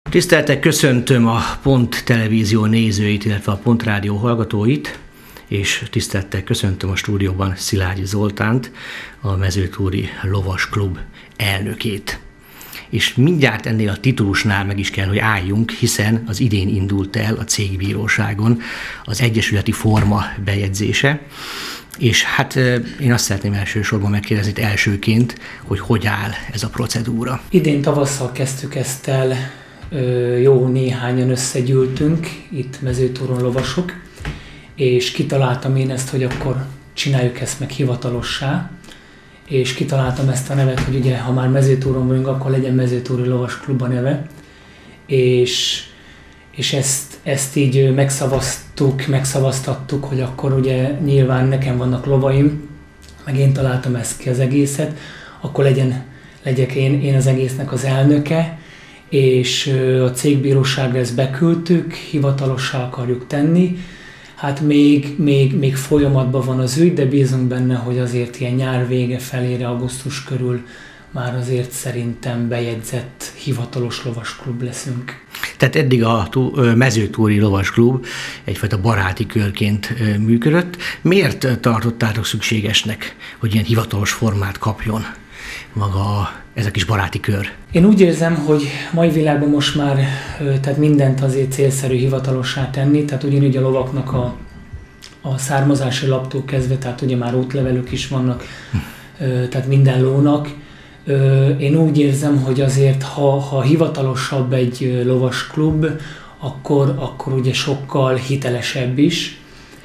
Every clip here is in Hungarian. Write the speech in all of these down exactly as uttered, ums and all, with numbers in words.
Tiszteltek, köszöntöm a Pont Televízió nézőit, illetve a Pont Rádió hallgatóit, és tiszteltek, köszöntöm a stúdióban Szilágyi Zoltánt, a Mezőtúri Lovas Klub elnökét. És mindjárt ennél a titulusnál meg is kell, hogy álljunk, hiszen az idén indult el a cégbíróságon az egyesületi forma bejegyzése, és hát én azt szeretném elsősorban megkérdezni itt elsőként, hogy hogy áll ez a procedúra. Idén tavasszal kezdtük ezt el, jó néhányan összegyűltünk, itt Mezőtúron lovasok, és kitaláltam én ezt, hogy akkor csináljuk ezt meg hivatalossá, és kitaláltam ezt a nevet, hogy ugye, ha már Mezőtúron vagyunk, akkor legyen Mezőtúri Lovas Klub a neve, és, és ezt, ezt így megszavaztuk, megszavaztattuk, hogy akkor ugye nyilván nekem vannak lovaim, meg én találtam ezt ki az egészet, akkor legyen, legyek én, én az egésznek az elnöke, és a cégbíróságra ezt beküldtük, hivatalossá akarjuk tenni. Hát még, még, még folyamatban van az ügy, de bízunk benne, hogy azért ilyen nyár vége felére, augusztus körül már azért szerintem bejegyzett hivatalos lovasklub leszünk. Tehát eddig a Mezőtúri Lovas Klub egyfajta baráti körként működött. Miért tartottátok szükségesnek, hogy ilyen hivatalos formát kapjon maga ez a kis baráti kör? Én úgy érzem, hogy mai világban most már tehát mindent azért célszerű hivatalossá tenni, tehát ugyanúgy a lovaknak a, a származási laptól kezdve, tehát ugye már útlevelük is vannak, tehát minden lónak. Én úgy érzem, hogy azért, ha, ha hivatalosabb egy lovas klub, akkor, akkor ugye sokkal hitelesebb is.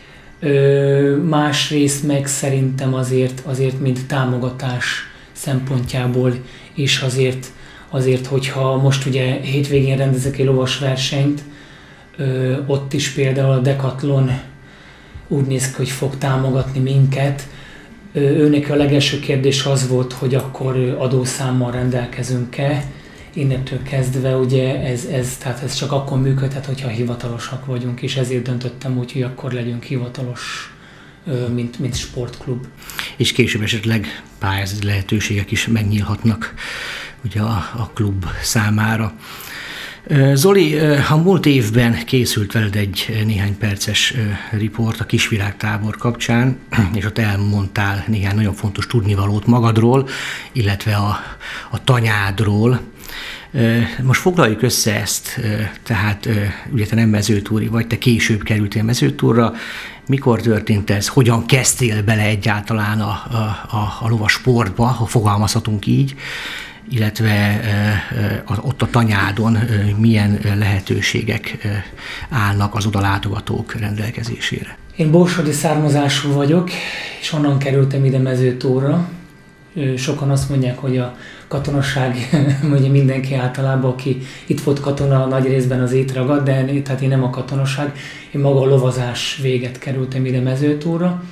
Másrészt meg szerintem azért, azért mint támogatás szempontjából is azért, azért, hogyha most ugye hétvégén rendezek egy lovas versenyt, ö, ott is például a Decathlon úgy néz ki, hogy fog támogatni minket. Ö, őnek a legelső kérdés az volt, hogy akkor adószámmal rendelkezünk-e. Innentől kezdve ugye ez, ez, tehát ez csak akkor működhet, hogyha hivatalosak vagyunk, és ezért döntöttem úgy, hogy akkor legyünk hivatalos, Mint, mint sportklub. És később esetleg pályázati lehetőségek is megnyílhatnak ugye a, a klub számára. Zoli, a múlt évben készült veled egy néhány perces riport a kisvirágtábor kapcsán, és ott elmondtál néhány nagyon fontos tudnivalót magadról, illetve a, a tanyádról. Most foglaljuk össze ezt, tehát ugye te nem mezőtúri vagy, te később kerültél Mezőtúrra. Mikor történt ez? Hogyan kezdtél bele egyáltalán a, a, a lovas sportba, ha fogalmazhatunk így, illetve ott a tanyádon milyen lehetőségek állnak az oda látogatók rendelkezésére? Én borsodi származású vagyok, és onnan kerültem ide Mezőtúrra. Sokan azt mondják, hogy a katonaság, ugye mindenki általában, aki itt volt katona, nagy részben az étragad, de tehát én nem a katonaság, én maga a lovazás véget kerültem ide Mezőtúrra,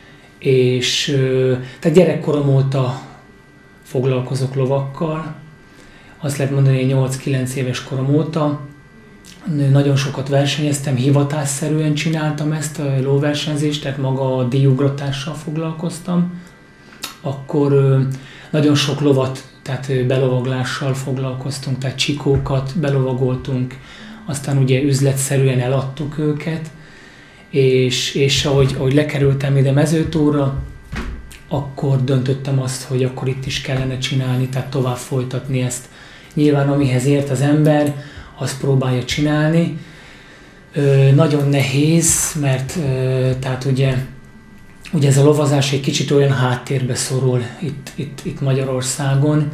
és tehát gyerekkorom óta foglalkozok lovakkal, azt lehet mondani, hogy nyolc-kilenc éves korom óta, nagyon sokat versenyeztem, hivatásszerűen csináltam ezt a lóversenyzést, tehát maga a díjugratással foglalkoztam, akkor nagyon sok lovat, tehát belovaglással foglalkoztunk, tehát csikókat belovagoltunk, aztán ugye üzletszerűen eladtuk őket, és, és ahogy, ahogy lekerültem ide Mezőtúrra, akkor döntöttem azt, hogy akkor itt is kellene csinálni, tehát tovább folytatni ezt. Nyilván amihez ért az ember, azt próbálja csinálni. Ö, nagyon nehéz, mert ö, tehát ugye Ugye ez a lovazás egy kicsit olyan háttérbe szorul itt, itt, itt Magyarországon,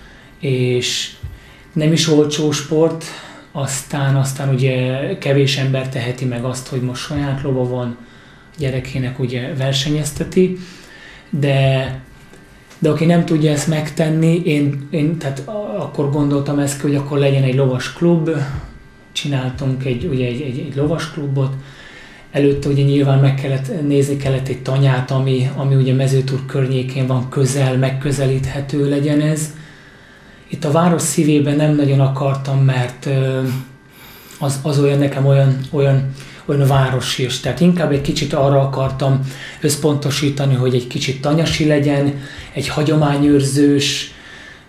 és nem is olcsó sport, aztán, aztán ugye kevés ember teheti meg azt, hogy most saját lova van, gyerekének ugye versenyezteti, de, de aki nem tudja ezt megtenni, én, én tehát akkor gondoltam ezt, hogy akkor legyen egy lovas klub, csináltunk egy, ugye egy, egy, egy lovas klubot. Előtte ugye nyilván meg kellett nézni kellett egy tanyát, ami, ami ugye Mezőtúr környékén van, közel, megközelíthető legyen ez. Itt a város szívében nem nagyon akartam, mert az, az olyan nekem olyan, olyan, olyan városi, tehát inkább egy kicsit arra akartam összpontosítani, hogy egy kicsit tanyasi legyen, egy hagyományőrzős,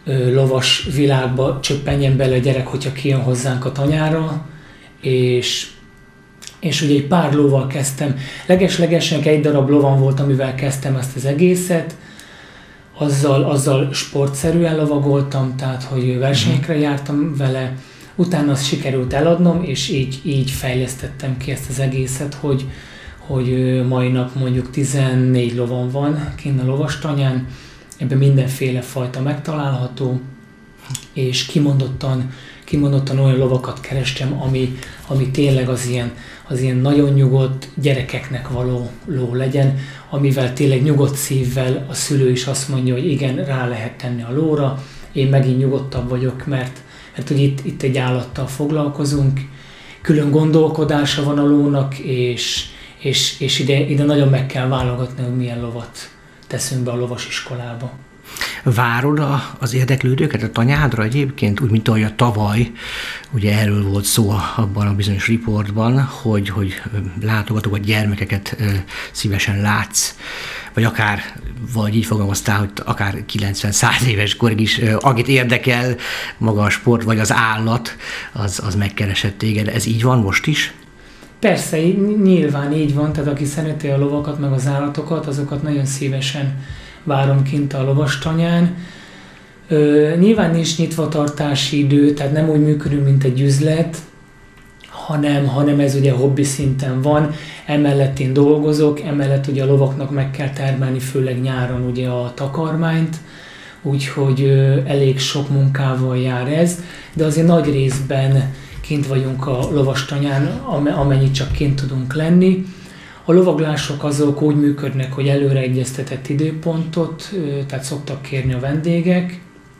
lovas világba csöppenjen bele a gyerek, hogyha kijön hozzánk a tanyára, és, és ugye egy pár lóval kezdtem. Leges-legesen egy darab lovam volt, amivel kezdtem ezt az egészet, azzal, azzal sportszerűen lovagoltam, tehát hogy versenyekre jártam vele, utána azt sikerült eladnom, és így, így fejlesztettem ki ezt az egészet, hogy, hogy mai nap mondjuk tizennégy lovam van kint a lovastanyán, ebben mindenféle fajta megtalálható, és kimondottan, kimondottan olyan lovakat kerestem, ami, ami tényleg az ilyen, az ilyen nagyon nyugodt gyerekeknek való ló legyen, amivel tényleg nyugodt szívvel a szülő is azt mondja, hogy igen, rá lehet tenni a lóra, én megint nyugodtabb vagyok, mert, mert ugye itt, itt egy állattal foglalkozunk, külön gondolkodása van a lónak, és, és, és ide, ide nagyon meg kell válogatni, hogy milyen lovat teszünk be a lovasiskolába. Várod a, az érdeklődőket a tanyádra egyébként, úgy, mint ahogy a tavaly, ugye erről volt szó abban a bizonyos riportban, hogy, hogy látogatókat, gyermekeket szívesen látsz, vagy akár, vagy így fogalmaztál, hogy akár kilencven-száz éves korig is, akit érdekel maga a sport, vagy az állat, az, az megkeresett téged. Ez így van most is? Persze, nyilván így van, tehát aki szereti a lovakat, meg az állatokat, azokat nagyon szívesen várom kint a lovastanyán. Ö, nyilván nincs nyitvatartási idő, tehát nem úgy működünk, mint egy üzlet, hanem, hanem ez ugye hobbi szinten van. Emellett én dolgozok, emellett ugye a lovaknak meg kell termelni, főleg nyáron ugye a takarmányt, úgyhogy ö, elég sok munkával jár ez, de azért nagy részben kint vagyunk a lovastanyán, amennyit csak kint tudunk lenni. A lovaglások azok úgy működnek, hogy előre egyeztetett időpontot, tehát szoktak kérni a vendégek,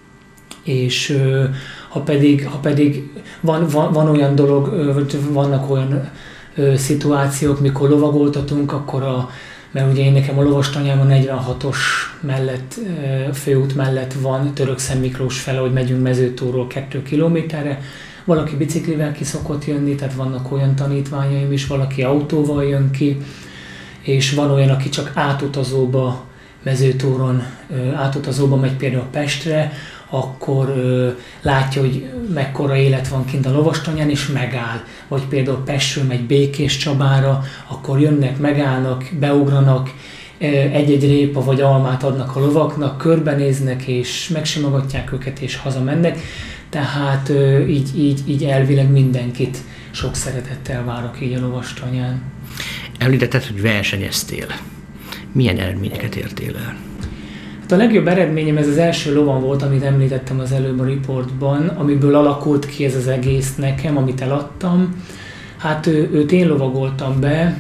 és ha pedig, ha pedig van, van, van olyan dolog, vannak olyan szituációk, mikor lovagoltatunk, akkor a, mert ugye én nekem a lovastanyában negyvenhatos mellett, főút mellett van Törökszent Miklós fele, hogy megyünk Mezőtóról kettő kilométerre, valaki biciklivel ki szokott jönni, tehát vannak olyan tanítványaim is, valaki autóval jön ki, és van olyan, aki csak átutazóba, Mezőtóron átutazóba megy például Pestre, akkor ö, látja, hogy mekkora élet van kint a lovastanyán, és megáll. Vagy például Pestről megy Békéscsabára, akkor jönnek, megállnak, beugranak, egy-egy répa vagy almát adnak a lovaknak, körbenéznek, és megsimogatják őket, és hazamennek. Tehát ö, így, így, így elvileg mindenkit sok szeretettel várok így a lovastanyán. Említetted, hogy versenyeztél. Milyen eredményeket értél el? Hát a legjobb eredményem ez az első lovam volt, amit említettem az előbb a riportban, amiből alakult ki ez az egész nekem, amit eladtam. Hát ő, őt én lovagoltam be,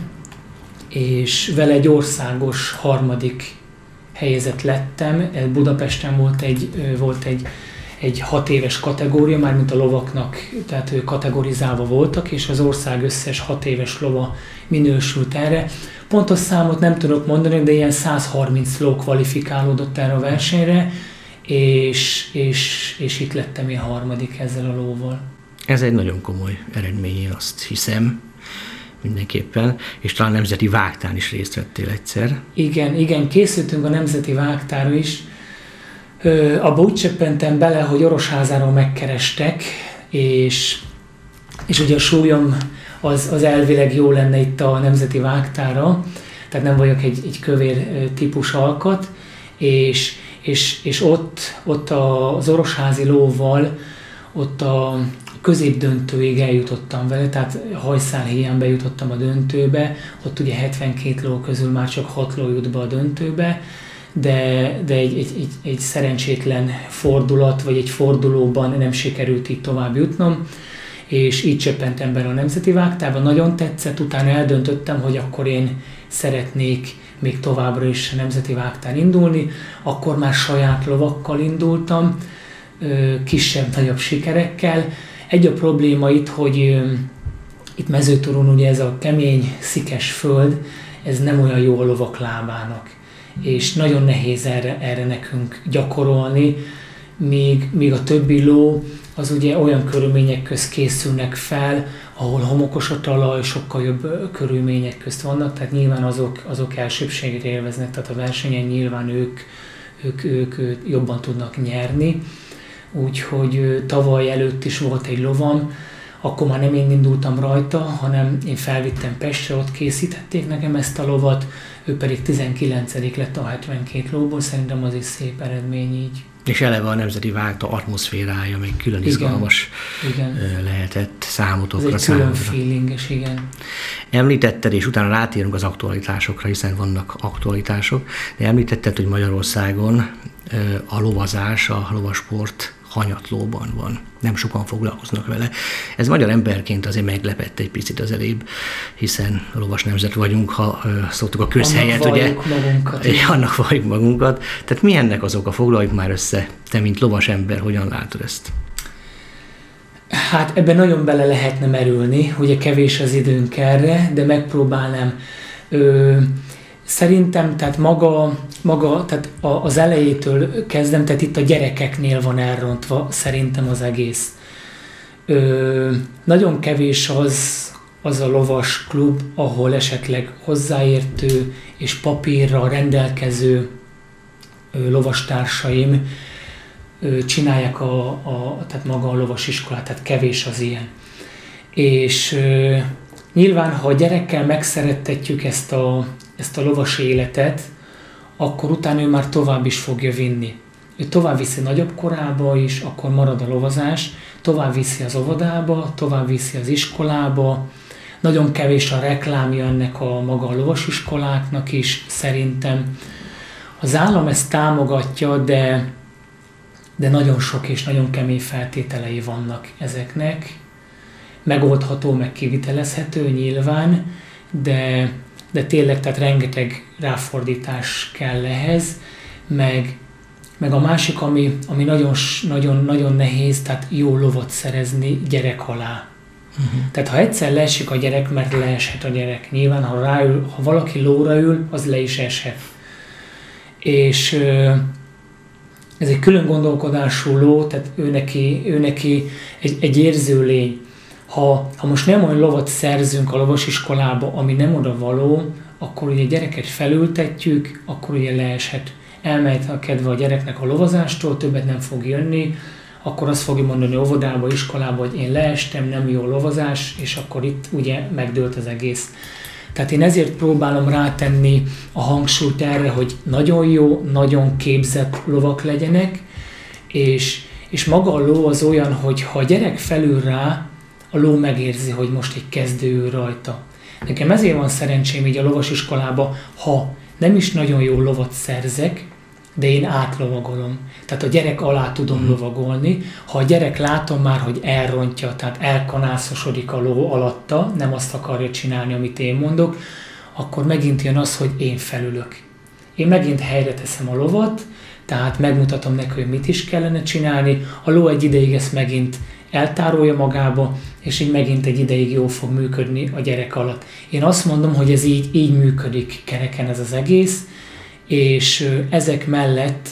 és vele egy országos harmadik helyezett lettem. Budapesten volt egy, volt egy, egy hat éves kategória, mármint a lovaknak, tehát ő kategorizálva voltak, és az ország összes hat éves lova minősült erre. Pontos számot nem tudok mondani, de ilyen száz harminc ló kvalifikálódott erre a versenyre, és, és, és itt lettem én harmadik ezzel a lóval. Ez egy nagyon komoly eredmény, én azt hiszem, mindenképpen, és talán nemzeti vágtán is részt vettél egyszer. Igen, igen, készültünk a nemzeti vágtára is. Abba úgy csöppentem bele, hogy Orosházáról megkerestek, és, és ugye a súlyom az, az elvileg jó lenne itt a nemzeti vágtára, tehát nem vagyok egy, egy kövér típus alkat, és, és, és ott, ott az orosházi lóval, ott a középdöntőig eljutottam vele, tehát hajszálhéján bejutottam a döntőbe, ott ugye hetvenkét ló közül már csak hat ló jut be a döntőbe, de, de egy, egy, egy, egy szerencsétlen fordulat, vagy egy fordulóban nem sikerült így tovább jutnom, és így csöppentem bele a nemzeti vágtába, nagyon tetszett, utána eldöntöttem, hogy akkor én szeretnék még továbbra is a nemzeti vágtán indulni, akkor már saját lovakkal indultam, kisebb-nagyobb sikerekkel. Egy a probléma itt, hogy itt Mezőtóron ugye ez a kemény, szikes föld, ez nem olyan jó a lovak lábának, és nagyon nehéz erre, erre nekünk gyakorolni, míg, míg a többi ló az ugye olyan körülmények közt készülnek fel, ahol homokos a talaj, sokkal jobb körülmények közt vannak, tehát nyilván azok, azok elsőbséget élveznek, tehát a versenyen nyilván ők, ők, ők jobban tudnak nyerni. úgyhogy tavaly előtt is volt egy lovam, akkor már nem én indultam rajta, hanem én felvittem Pestre, ott készítették nekem ezt a lovat, ő pedig tizenkilencedik lett a hetvenkét lóból, szerintem az is szép eredmény így. És eleve a Nemzeti Vágta atmoszférája még külön izgalmas igen, lehetett számotokra. Ez egy külön feelinges, igen. Említetted, és utána rátérünk az aktualitásokra, hiszen vannak aktualitások, de említetted, hogy Magyarországon a lovazás, a lovasport hanyatlóban van. Nem sokan foglalkoznak vele. Ez magyar emberként azért meglepett egy picit az elébb, hiszen a lovas nemzet vagyunk, ha szoktuk a közhelyet, annak ugye? Magunkat, annak valljuk magunkat. Tehát mi ennek az oka? Foglaljuk már össze. Te, mint lovas ember, hogyan látod ezt? Hát ebben nagyon bele lehetne merülni, ugye kevés az időnk erre, de megpróbálnám. Ö, Szerintem, tehát maga, maga tehát az elejétől kezdem, tehát itt a gyerekeknél van elrontva szerintem az egész. Ö, nagyon kevés az, az a lovas klub, ahol esetleg hozzáértő és papírra rendelkező ö, lovastársaim ö, csinálják a, a, tehát maga a lovasiskolát, tehát kevés az ilyen. És ö, nyilván, ha a gyerekkel megszerettetjük ezt a ezt a lovas életet, akkor utána ő már tovább is fogja vinni. Ő tovább viszi nagyobb korába is, akkor marad a lovazás, tovább viszi az óvodába, tovább viszi az iskolába. Nagyon kevés a reklámja ennek a maga a lovasiskoláknak is, szerintem. Az állam ezt támogatja, de, de nagyon sok és nagyon kemény feltételei vannak ezeknek. Megoldható, meg kivitelezhető nyilván, de de tényleg, tehát rengeteg ráfordítás kell ehhez, meg, meg a másik, ami, ami nagyon, nagyon, nagyon nehéz, tehát jó lovat szerezni gyerek alá. Uh-huh. Tehát ha egyszer leesik a gyerek, mert leeshet a gyerek. Nyilván, ha, ráül, ha valaki lóra ül, az le is eshet. És ez egy külön gondolkodású ló, tehát ő neki, ő neki egy, egy érző lény. Ha, ha most nem olyan lovat szerzünk a lovasiskolába, ami nem oda való, akkor ugye gyereket felültetjük, akkor ugye leeshet. Elmehet a kedve a gyereknek a lovazástól, többet nem fog jönni, akkor azt fogja mondani óvodába, iskolába, hogy én leestem, nem jó lovazás, és akkor itt ugye megdőlt az egész. Tehát én ezért próbálom rátenni a hangsúlyt erre, hogy nagyon jó, nagyon képzett lovak legyenek, és, és maga a ló az olyan, hogy ha a gyerek felül rá, a ló megérzi, hogy most egy kezdő rajta. Nekem ezért van szerencsém így a lovasiskolában, ha nem is nagyon jó lovat szerzek, de én átlovagolom. Tehát a gyerek alá tudom mm. lovagolni. Ha a gyerek látom már, hogy elrontja, tehát elkanászosodik a ló alatta, nem azt akarja csinálni, amit én mondok, akkor megint jön az, hogy én felülök. Én megint helyre teszem a lovat, tehát megmutatom neki, hogy mit is kellene csinálni. A ló egy ideig ezt megint eltárolja magába, és így megint egy ideig jól fog működni a gyerek alatt. Én azt mondom, hogy ez így, így működik kereken ez az egész, és ezek mellett,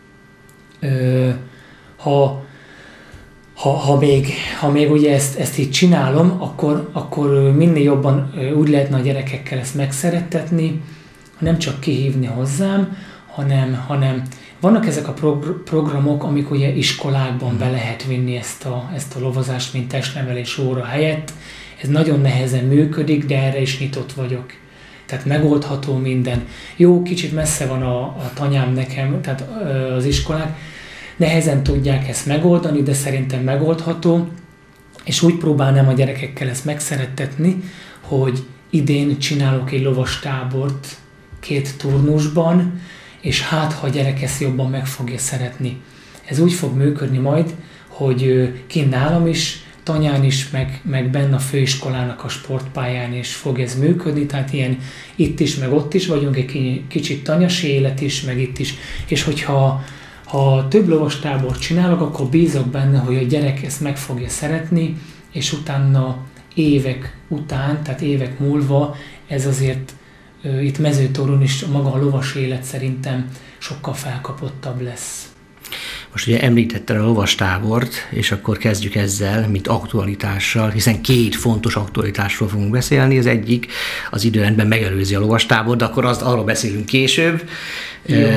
ha, ha, ha, még, ha még ugye ezt, ezt így csinálom, akkor, akkor minél jobban úgy lehetne a gyerekekkel ezt megszerettetni, nem csak kihívni hozzám, hanem, hanem vannak ezek a progr- programok, amik ugye iskolákban be lehet vinni ezt a, ezt a lovazást, mint testnevelés óra helyett. Ez nagyon nehezen működik, de erre is nyitott vagyok. Tehát megoldható minden. Jó, kicsit messze van a, a tanyám nekem, tehát az iskolák. Nehezen tudják ezt megoldani, de szerintem megoldható. És úgy próbálnám a gyerekekkel ezt megszerettetni, hogy idén csinálok egy lovastábort két turnusban, és hát, ha a gyerek ezt jobban meg fogja szeretni. Ez úgy fog működni majd, hogy kint nálam is, tanyán is, meg, meg benne a főiskolának a sportpályán is fog ez működni, tehát ilyen itt is, meg ott is vagyunk, egy kicsit tanyasi élet is, meg itt is. És hogyha ha több lovastábort csinálok, akkor bízok benne, hogy a gyerek ezt meg fogja szeretni, és utána évek után, tehát évek múlva ez azért itt Mezőtoron is maga a lovas élet szerintem sokkal felkapottabb lesz. Most ugye említetted a lovastábort, és akkor kezdjük ezzel, mint aktualitással, hiszen két fontos aktualitásról fogunk beszélni. Az egyik az időrendben megelőzi a lovastábor, de akkor azt, arról beszélünk később. Jó.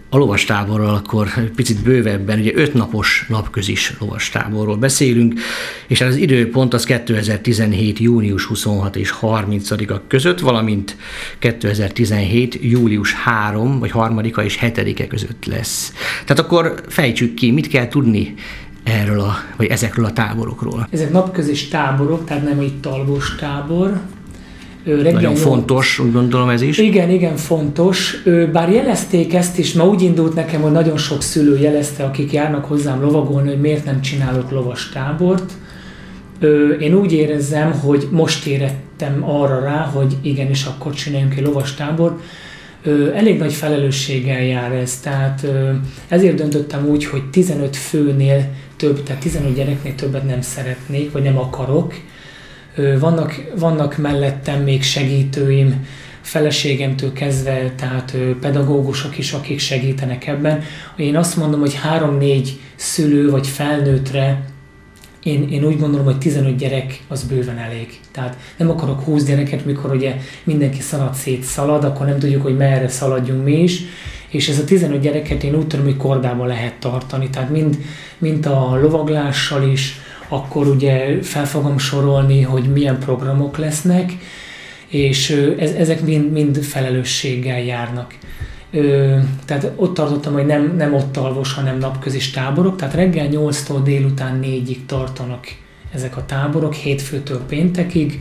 a lovastáborral akkor picit bővebben, ugye ötnapos napközis lovastáborról beszélünk, és az időpont az kétezer-tizenhét. június huszonhatodika és harmincadika között, valamint kétezer-tizenhét. július harmadika vagy harmadika és hetedike között lesz. Tehát akkor fejtsük ki, mit kell tudni erről a, vagy ezekről a táborokról. Ezek napközis táborok, tehát nem itt alvós tábor. Reggel Nagyon nyolc... fontos, úgy gondolom ez is. Igen, igen, fontos. Bár jelezték ezt is, ma úgy indult nekem, hogy nagyon sok szülő jelezte, akik járnak hozzám lovagolni, hogy miért nem csinálok lovas tábort. Én úgy érezzem, hogy most érettem arra rá, hogy igenis akkor csináljunk egy lovas tábort. Elég nagy felelősséggel jár ez, tehát ezért döntöttem úgy, hogy tizenöt főnél több, tehát tizenöt gyereknél többet nem szeretnék, vagy nem akarok. Vannak, vannak mellettem még segítőim, feleségemtől kezdve, tehát pedagógusok is, akik segítenek ebben. Én azt mondom, hogy három-négy szülő vagy felnőttre Én, én úgy gondolom, hogy tizenöt gyerek az bőven elég. Tehát nem akarok húsz gyereket, mikor ugye mindenki szalad szét szalad, akkor nem tudjuk, hogy merre szaladjunk mi is. És ez a tizenöt gyereket én úgy tudom, hogy kordában lehet tartani. Tehát mind, mind a lovaglással is, akkor ugye fel fogom sorolni, hogy milyen programok lesznek, és ez, ezek mind, mind felelősséggel járnak. Ö, tehát ott tartottam, hogy nem, nem ott alvos, hanem napközis táborok, tehát reggel nyolctól délután négyig tartanak ezek a táborok, hétfőtől péntekig.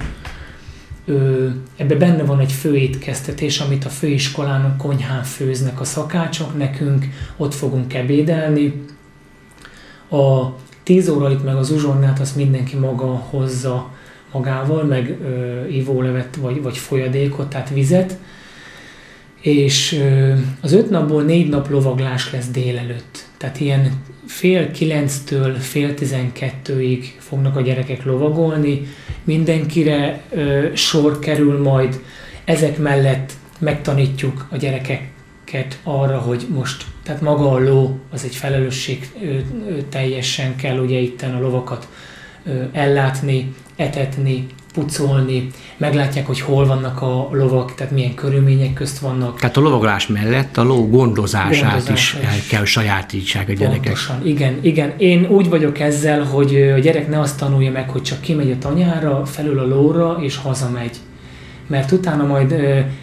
Ö, ebbe benne van egy főétkeztetés, amit a főiskolán, a konyhán főznek a szakácsok nekünk, ott fogunk ebédelni. A tíz órait meg az uzsonnát azt mindenki maga hozza magával, meg ö, ivólevet vagy, vagy folyadékot, tehát vizet. És az öt napból négy nap lovaglás lesz délelőtt. Tehát ilyen fél kilenctől fél tizenkettőig fognak a gyerekek lovagolni. Mindenkire ö, sor kerül majd. Ezek mellett megtanítjuk a gyerekeket arra, hogy most, tehát maga a ló, az egy felelősség ö, ö, teljesen kell ugye itten a lovakat ö, ellátni, etetni, pucolni, meglátják, hogy hol vannak a lovak, tehát milyen körülmények közt vannak. Tehát a lovaglás mellett a ló gondozását Gondozása is el kell sajátítsák a gyerekek. Pontosan, igen, igen. Én úgy vagyok ezzel, hogy a gyerek ne azt tanulja meg, hogy csak kimegy a tanyára, felül a lóra, és hazamegy. Mert utána majd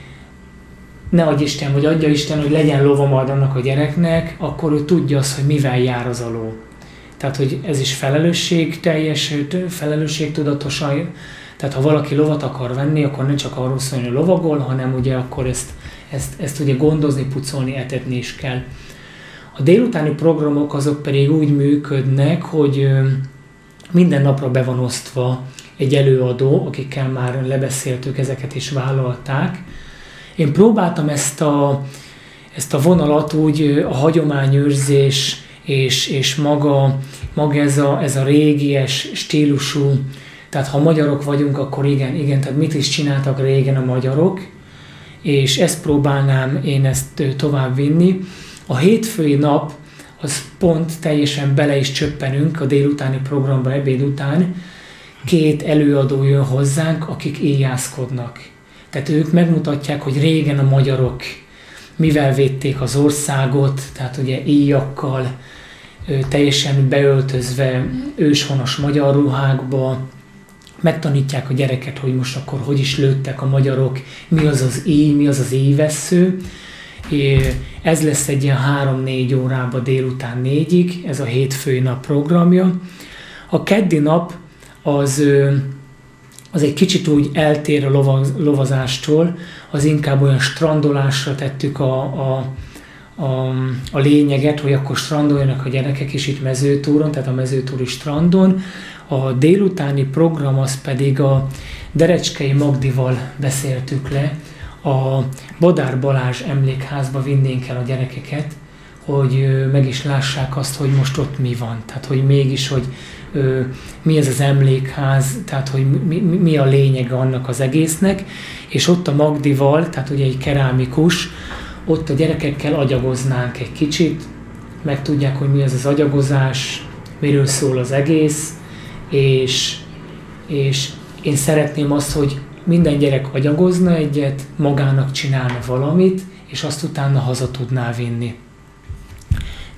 ne adj Isten, vagy adja Isten, hogy legyen lova majd annak a gyereknek, akkor ő tudja azt, hogy mivel jár az a ló. Tehát, hogy ez is felelősségteljes, felelősségtudatosan. Tehát ha valaki lovat akar venni, akkor nem csak arról szól, hogy lovagol, hanem ugye akkor ezt, ezt, ezt ugye gondozni, pucolni, etetni is kell. A délutáni programok azok pedig úgy működnek, hogy minden napra be van osztva egy előadó, akikkel már lebeszéltük, ezeket is vállalták. Én próbáltam ezt a, ezt a vonalat úgy a hagyományőrzés és, és maga, maga ez, a, ez a régies stílusú. Tehát ha magyarok vagyunk, akkor igen, igen, tehát mit is csináltak régen a magyarok, és ezt próbálnám én ezt tovább vinni. A hétfői nap, az pont teljesen bele is csöppenünk a délutáni programba ebéd után. Két előadó jön hozzánk, akik éjjászkodnak. Tehát ők megmutatják, hogy régen a magyarok mivel védték az országot, tehát ugye éjjakkal, teljesen beöltözve őshonos magyar ruhákba, megtanítják a gyereket, hogy most akkor hogy is lőttek a magyarok, mi az az éj, mi az az éjvessző. Ez lesz egy ilyen három-négy órában délután négyig, ez a hétfői nap programja. A keddi nap az, az egy kicsit úgy eltér a lovazástól, az inkább olyan strandolásra tettük a, a, a, a lényeget, hogy akkor strandoljanak a gyerekek is itt mezőtúron, tehát a mezőtúri strandon. A délutáni program az pedig a Derecskei Magdival beszéltük le, a Bodár Balázs emlékházba vinnénk el a gyerekeket, hogy meg is lássák azt, hogy most ott mi van. Tehát, hogy mégis, hogy mi ez az emlékház, tehát, hogy mi, mi a lényege annak az egésznek. És ott a Magdival, tehát ugye egy kerámikus, ott a gyerekekkel agyagoznánk egy kicsit, megtudják, hogy mi ez az agyagozás, miről szól az egész, és, és én szeretném azt, hogy minden gyerek agyagozna egyet, magának csinálna valamit, és azt utána haza tudná vinni.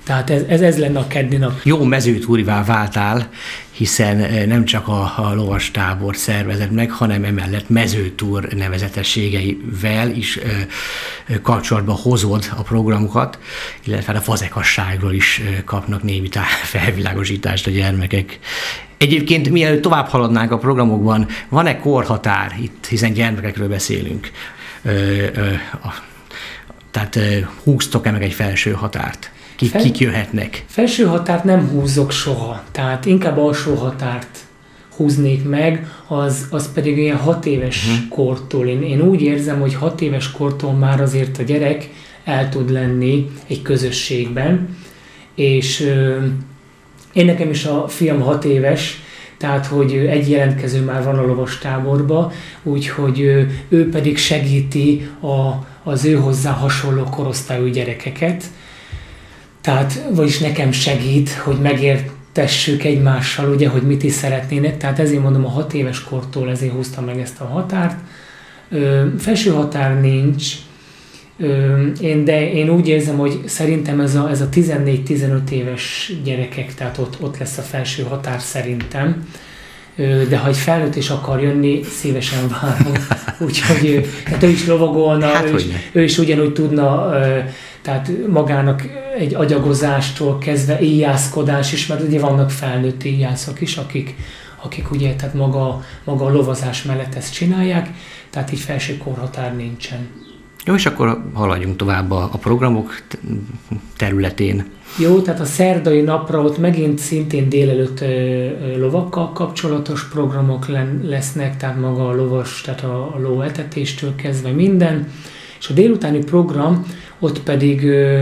Tehát ez, ez, ez lenne a keddi nap. Jó mezőtúrivá váltál, hiszen nem csak a, a lovastábor szervezett meg, hanem emellett mezőtúr nevezetességeivel is ö, kapcsolatba hozod a programokat, illetve a fazekasságról is kapnak némi felvilágosítást a gyermekek. Egyébként mielőtt tovább haladnánk a programokban, van-e korhatár itt, hiszen gyermekekről beszélünk? Ö, ö, a, tehát húztok-e meg egy felső határt? Kik, Fel, kik jöhetnek? Felső határt nem húzok soha, tehát inkább alsó határt húznék meg, az, az pedig ilyen hat éves uh-huh. kortól. Én, én úgy érzem, hogy hat éves kortól már azért a gyerek el tud lenni egy közösségben, és ö, én nekem is a fiam hat éves, tehát hogy egy jelentkező már van a lovastáborba, úgyhogy ő, ő pedig segíti a, az ő hozzá hasonló korosztályú gyerekeket. Tehát, vagyis nekem segít, hogy megértessük egymással, ugye, hogy mit is szeretnének. Tehát ezért mondom, a hat éves kortól ezért húztam meg ezt a határt. Ö, felső határ nincs, ö, én, de én úgy érzem, hogy szerintem ez a, ez a tizennégy-tizenöt éves gyerekek, tehát ott, ott lesz a felső határ szerintem. Ö, de ha egy felnőtt is akar jönni, szívesen várom. Úgyhogy hát ő is lovagolna, hát, ő, is, ő is ugyanúgy tudna, ö, tehát magának egy agyagozástól kezdve íjászkodás is, mert ugye vannak felnőtt íjászok is, akik, akik ugye, tehát maga, maga a lovazás mellett ezt csinálják, tehát így felső korhatár nincsen. Jó, és akkor haladjunk tovább a, a programok területén. Jó, tehát a szerdai napra ott megint szintén délelőtt ö, ö, lovakkal kapcsolatos programok len, lesznek, tehát maga a lovas, tehát a, a lóetetéstől kezdve minden, és a délutáni program, ott pedig ö,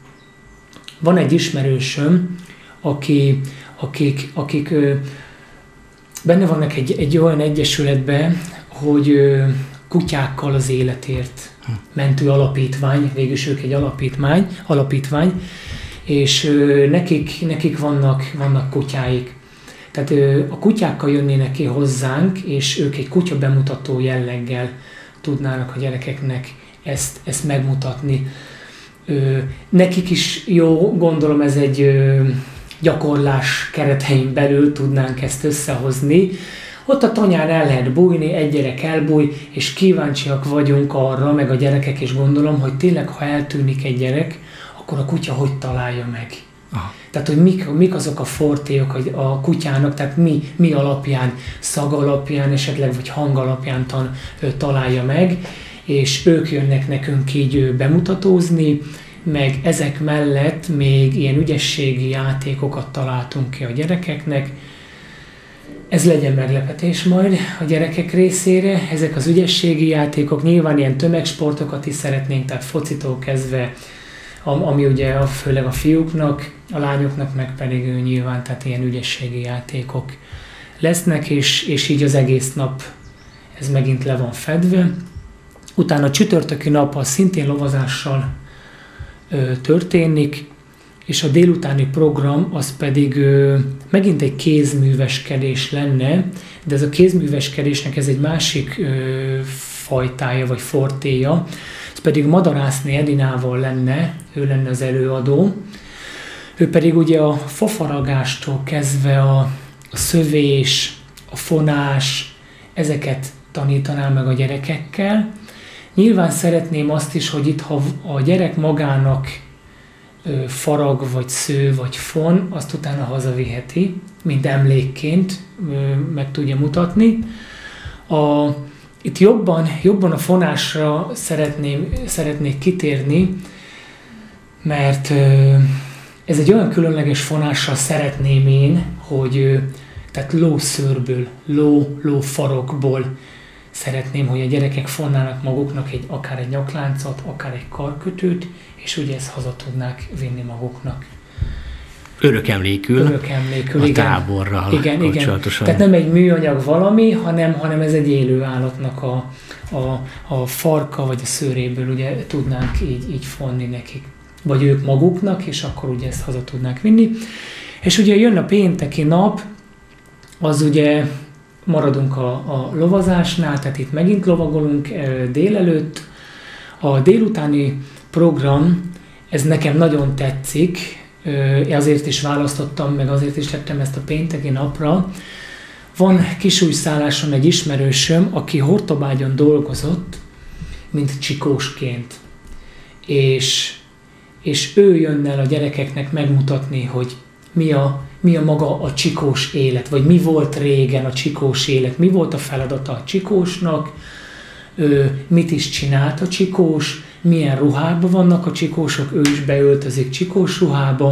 van egy ismerősöm, aki, akik, akik ö, benne vannak egy, egy olyan egyesületben, hogy ö, kutyákkal az életért mentő alapítvány, végülis ők egy alapítvány, alapítvány és ö, nekik, nekik vannak, vannak kutyáik. Tehát ö, a kutyákkal jönnének ki hozzánk, és ők egy kutya bemutató jelleggel tudnának a gyerekeknek ezt, ezt megmutatni. Ö, nekik is jó, gondolom ez egy ö, gyakorlás keretein belül tudnánk ezt összehozni. Ott a tanyán el lehet bújni, egy gyerek elbúj, és kíváncsiak vagyunk arra, meg a gyerekek is gondolom, hogy tényleg, ha eltűnik egy gyerek, akkor a kutya hogy találja meg. Aha. Tehát, hogy mik, mik azok a fortéok a kutyának, tehát mi, mi alapján, szag alapján, esetleg vagy hang alapján tan, találja meg, és ők jönnek nekünk így bemutatózni, meg ezek mellett még ilyen ügyességi játékokat találtunk ki a gyerekeknek. Ez legyen meglepetés majd a gyerekek részére. Ezek az ügyességi játékok, nyilván ilyen tömegsportokat is szeretnénk, tehát focitól kezdve, ami ugye a, főleg a fiúknak, a lányoknak meg pedig nyilván, tehát ilyen ügyességi játékok lesznek, és, és így az egész nap ez megint le van fedve. Utána a csütörtöki nap az szintén lovazással ö, történik, és a délutáni program az pedig ö, megint egy kézműveskedés lenne, de ez a kézműveskedésnek ez egy másik ö, fajtája vagy fortéja, ez pedig Madarásné Edinával lenne, ő lenne az előadó. Ő pedig ugye a fafaragástól kezdve a, a szövés, a fonás, ezeket tanítaná meg a gyerekekkel. Nyilván szeretném azt is, hogy itt, ha a gyerek magának ö, farag, vagy sző, vagy fon, azt utána hazaviheti, mint emlékként ö, meg tudja mutatni. A, itt jobban, jobban a fonásra szeretném, szeretnék kitérni, mert ö, ez egy olyan különleges fonással szeretném én, hogy ö, tehát lószőrből, ló, lófarokból szeretném, hogy a gyerekek fonnának maguknak egy, akár egy nyakláncot, akár egy karkötőt, és ugye ezt haza tudnák vinni maguknak. Örökemlékül, Örökemlékül a igen. táborral igen, kapcsolatosan. Igen. Tehát nem egy műanyag valami, hanem, hanem ez egy élő állatnak a, a, a farka vagy a szőréből ugye tudnánk így, így fonni nekik. Vagy ők maguknak, és akkor ugye ezt haza tudnák vinni. És ugye jön a pénteki nap, az ugye maradunk a, a lovazásnál, tehát itt megint lovagolunk e, délelőtt. A délutáni program, ez nekem nagyon tetszik, azért is választottam, meg azért is tettem ezt a pénteki napra. Van Kisújszálláson egy ismerősöm, aki Hortobágyon dolgozott, mint csikósként. És, és ő jön el a gyerekeknek megmutatni, hogy mi a, mi a maga a csikós élet, vagy mi volt régen a csikós élet, mi volt a feladata a csikósnak, ő, mit is csinált a csikós, milyen ruhában vannak a csikósok, ő is beöltözik csikós ruhába,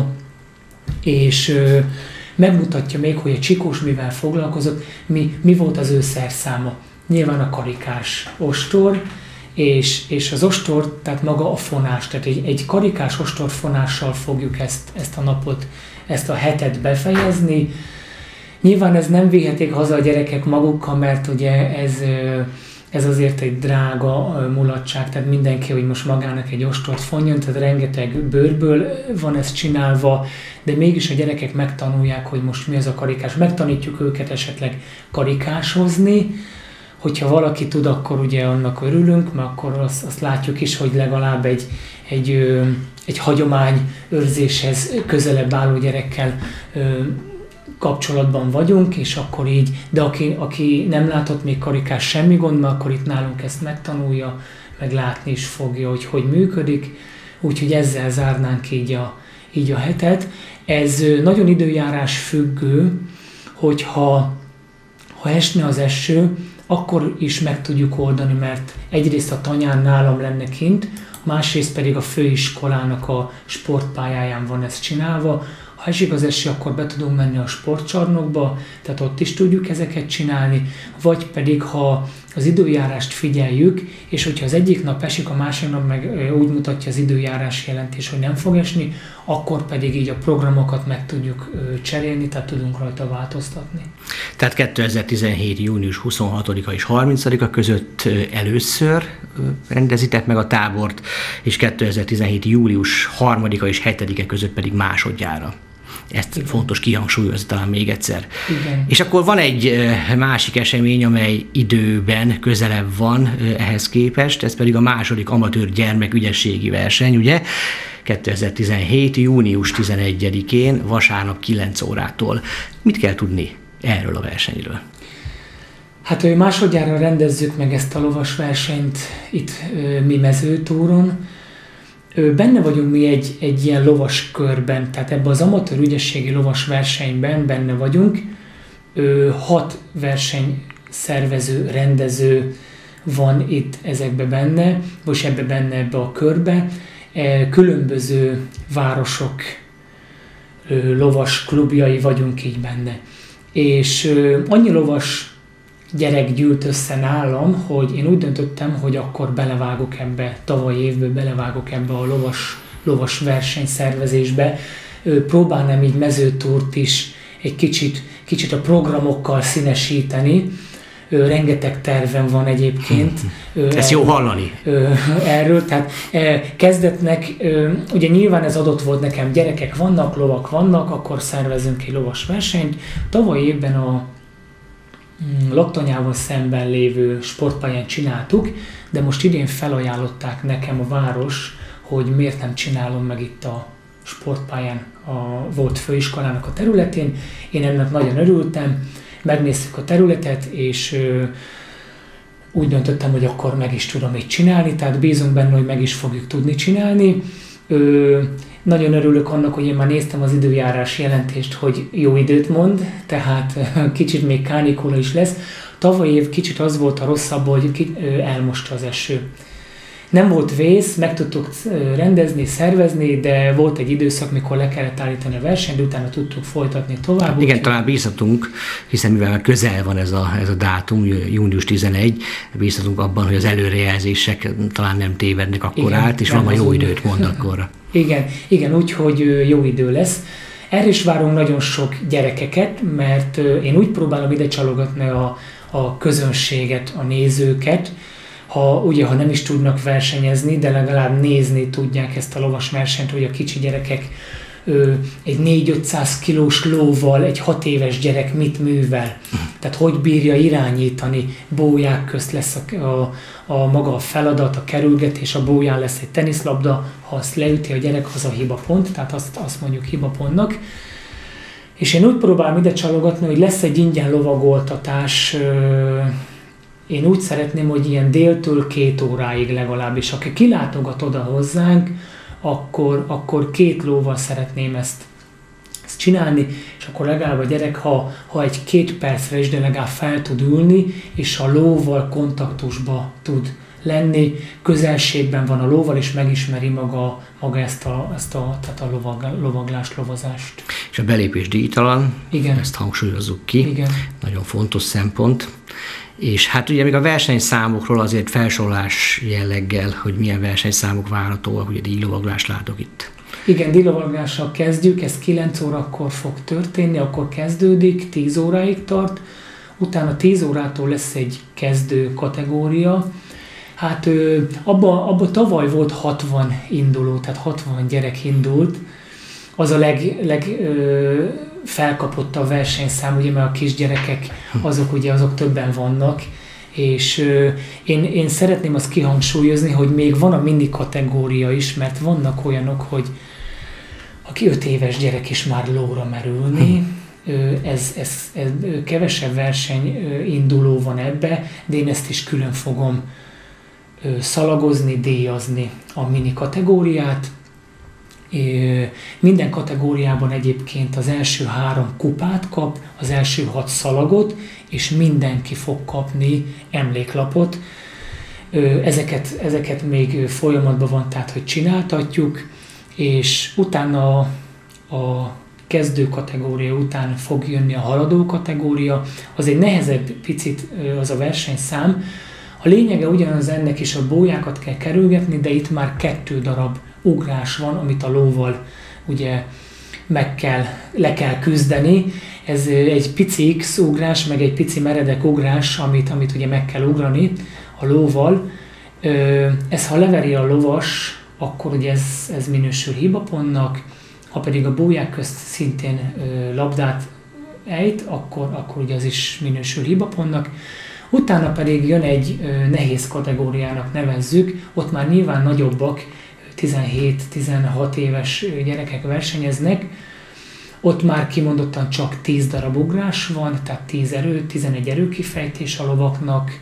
és ö, megmutatja még, hogy a csikós mivel foglalkozott, mi, mi volt az ő szerszáma. Nyilván a karikás ostor, és, és az ostor, tehát maga a fonás, tehát egy, egy karikás ostorfonással fogjuk ezt, ezt a napot, ezt a hetet befejezni. Nyilván ez nem vihetik haza a gyerekek magukkal, mert ugye ez, ez azért egy drága mulatság, tehát mindenki, hogy most magának egy ostort fonjon, tehát rengeteg bőrből van ez csinálva, de mégis a gyerekek megtanulják, hogy most mi az a karikás. Megtanítjuk őket esetleg karikásozni, hogyha valaki tud, akkor ugye annak örülünk, mert akkor azt, azt látjuk is, hogy legalább egy, egy, egy hagyomány őrzéshez közelebb álló gyerekkel kapcsolatban vagyunk, és akkor így, de aki, aki nem látott még karikás, semmi gond, mert akkor itt nálunk ezt megtanulja, meg látni is fogja, hogy hogy működik, úgyhogy ezzel zárnánk így a, így a hetet. Ez nagyon időjárás függő, hogyha ha esne az eső, akkor is meg tudjuk oldani, mert egyrészt a tanyán nálam lenne kint, másrészt pedig a főiskolának a sportpályáján van ez csinálva. Ha esik az eső, akkor be tudunk menni a sportcsarnokba, tehát ott is tudjuk ezeket csinálni, vagy pedig ha az időjárást figyeljük, és hogyha az egyik nap esik, a másik nap meg úgy mutatja az időjárás jelentés, hogy nem fog esni, akkor pedig így a programokat meg tudjuk cserélni, tehát tudunk rajta változtatni. Tehát kétezer-tizenhét. június huszonhatodika és harmincadika között először rendezitek meg a tábort, és kétezer-tizenhét. július harmadika és hetedike között pedig másodjára. Ezt igen. Fontos kihangsúlyozni talán még egyszer. Igen. És akkor van egy másik esemény, amely időben közelebb van ehhez képest, ez pedig a második amatőr gyermekügyességi verseny, ugye? kétezer-tizenhét. június tizenegyedikén, vasárnap kilenc órától. Mit kell tudni erről a versenyről? Hát hogy másodjára rendezzük meg ezt a lovas versenyt itt mi Mezőtúron. Benne vagyunk mi egy, egy ilyen lovas körben, tehát ebben az amatőr ügyességi lovas versenyben benne vagyunk. Hat versenyszervező, rendező van itt ezekbe benne, vagy ebbe benne ebbe a körbe. Különböző városok lovas klubjai vagyunk így benne. És annyi lovas gyerek gyűlt össze nálam, hogy én úgy döntöttem, hogy akkor belevágok ebbe, tavaly évből belevágok ebbe a lovas, lovas versenyszervezésbe. Próbálnám így Mezőtúrt is egy kicsit, kicsit a programokkal színesíteni. Rengeteg tervem van egyébként. Ezt jó hallani. Erről, tehát kezdetnek, ugye nyilván ez adott volt nekem, gyerekek vannak, lovak vannak, akkor szervezünk egy lovas versenyt. Tavaly évben a Laktanyával szemben lévő sportpályán csináltuk, de most idén felajánlották nekem a város, hogy miért nem csinálom meg itt a sportpályán a volt főiskolának a területén. Én ennek nagyon örültem, megnéztük a területet, és ö, úgy döntöttem, hogy akkor meg is tudom itt csinálni, tehát bízunk benne, hogy meg is fogjuk tudni csinálni. Ö, Nagyon örülök annak, hogy én már néztem az időjárás jelentést, hogy jó időt mond, tehát kicsit még kánikula is lesz. Tavaly év kicsit az volt a rosszabb, hogy elmosta az eső. Nem volt vész, meg tudtuk rendezni, szervezni, de volt egy időszak, mikor le kellett állítani a versenyt, utána tudtuk folytatni tovább. Igen, úgy, talán bízhatunk, hiszen mivel közel van ez a, ez a dátum, június tizenegy, bízhatunk abban, hogy az előrejelzések talán nem tévednek akkor igen, át, és valami jó időt mond akkorra. Igen, igen, úgyhogy jó idő lesz. Erre is várunk nagyon sok gyerekeket, mert én úgy próbálom ide csalogatni a, a közönséget, a nézőket, ha, ugye, ha nem is tudnak versenyezni, de legalább nézni tudják ezt a lovas versenyt, hogy a kicsi gyerekek egy négy-ötszáz kilós lóval egy hat éves gyerek mit művel. Tehát hogy bírja irányítani, bóják közt lesz a, a, a maga a feladat, a kerülgetés, a bóján lesz egy teniszlabda, ha azt leüti a gyerek, az a hibapont, tehát azt, azt mondjuk hibapontnak. És én úgy próbálom ide csalogatni, hogy lesz egy ingyen lovagoltatás. Én úgy szeretném, hogy ilyen déltől két óráig legalábbis. Aki kilátogat oda hozzánk, akkor, akkor két lóval szeretném ezt, ezt csinálni, és akkor legalább a gyerek, ha, ha egy két percre is, de legalább fel tud ülni, és a lóval kontaktusba tud lenni, közelségben van a lóval, és megismeri maga, maga ezt a, ezt a, tehát a lovag, lovaglást, lovazást. És a belépés díjtalan, igen. Ezt hangsúlyozzuk ki, igen. Nagyon fontos szempont. És hát ugye még a versenyszámokról azért felsorolás jelleggel, hogy milyen versenyszámok várhatóak, ugye díjlovaglást látok itt. Igen, díjlovaglással kezdjük, ez kilenc órakor fog történni, akkor kezdődik, tíz óráig tart, utána tíz órától lesz egy kezdő kategória. Hát abba, abba tavaly volt hatvan induló, tehát hatvan gyerek indult, az a leg, leg ö, felkapott a versenyszám, ugye, mert a kisgyerekek, azok ugye azok többen vannak, és ö, én, én szeretném azt kihangsúlyozni, hogy még van a mini kategória is, mert vannak olyanok, hogy aki öt éves gyerek is már lóra merülni, ez, ez, ez kevesebb verseny induló van ebbe, de én ezt is külön fogom szalagozni, díjazni a mini kategóriát. Minden kategóriában egyébként az első három kupát kap, az első hat szalagot, és mindenki fog kapni emléklapot. Ezeket, ezeket még folyamatban van, tehát hogy csináltatjuk, és utána a kezdő kategória után fog jönni a haladó kategória. Az egy nehezebb picit az a versenyszám. A lényege ugyanaz, ennek is a bójákat kell kerülgetni, de itt már kettő darab ugrás van, amit a lóval ugye meg kell, le kell küzdeni. Ez egy pici X ugrás, meg egy pici meredek ugrás, amit, amit ugye meg kell ugrani a lóval. Ez, ha leveri a lovas, akkor ugye ez, ez minősül hibapontnak, ha pedig a bóják közt szintén labdát ejt, akkor, akkor ugye az is minősül hibapontnak. Utána pedig jön egy nehéz kategóriának nevezzük, ott már nyilván nagyobbak, tizenhét-tizenhat éves gyerekek versenyeznek, ott már kimondottan csak tíz darab ugrás van, tehát tíz erő, tizenegy erőkifejtés a lovaknak.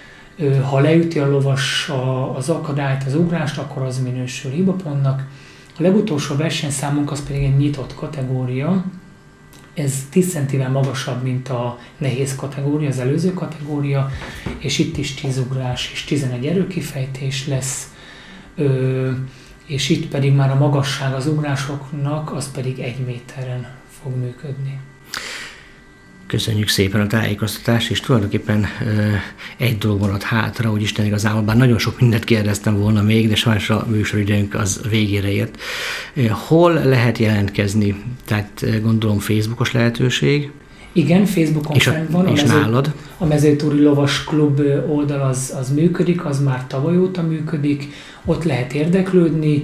Ha leüti a lovas az akadályt, az ugrást, akkor az minősül hibapontnak. A legutolsó versenyszámunk az pedig egy nyitott kategória. Ez tíz centivel magasabb, mint a nehéz kategória, az előző kategória, és itt is tíz ugrás és tizenegy erőkifejtés lesz, ö, és itt pedig már a magasság az ugrásoknak, az pedig egy méteren fog működni. Köszönjük szépen a tájékoztatást, és tulajdonképpen egy dolog maradt hátra, hogy Isten igazából, bár nagyon sok mindent kérdeztem volna még, de sajnos a műsoridőnk az végére ért. Hol lehet jelentkezni? Tehát gondolom Facebookos lehetőség? Igen, Facebookon és a, fenn van. És a mező, nálad? A Mezőtúri Lovas Klub oldal az, az működik, az már tavaly óta működik, ott lehet érdeklődni,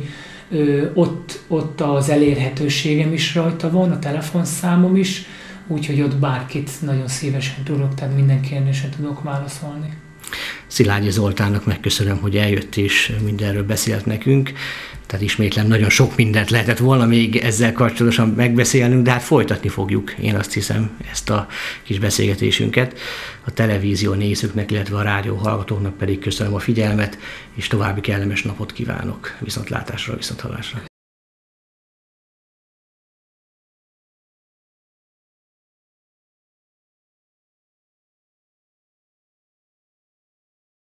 ott, ott az elérhetőségem is rajta van, a telefonszámom is, úgyhogy ott bárkit nagyon szívesen tudok, tehát minden kérdésre tudok válaszolni. Szilágyi Zoltánnak megköszönöm, hogy eljött és mindenről beszélt nekünk. Tehát ismétlem, nagyon sok mindent lehetett volna még ezzel kapcsolatosan megbeszélnünk, de hát folytatni fogjuk, én azt hiszem, ezt a kis beszélgetésünket. A televízió nézőknek, illetve a rádió hallgatóknak pedig köszönöm a figyelmet, és további kellemes napot kívánok. Viszontlátásra, viszonthallásra.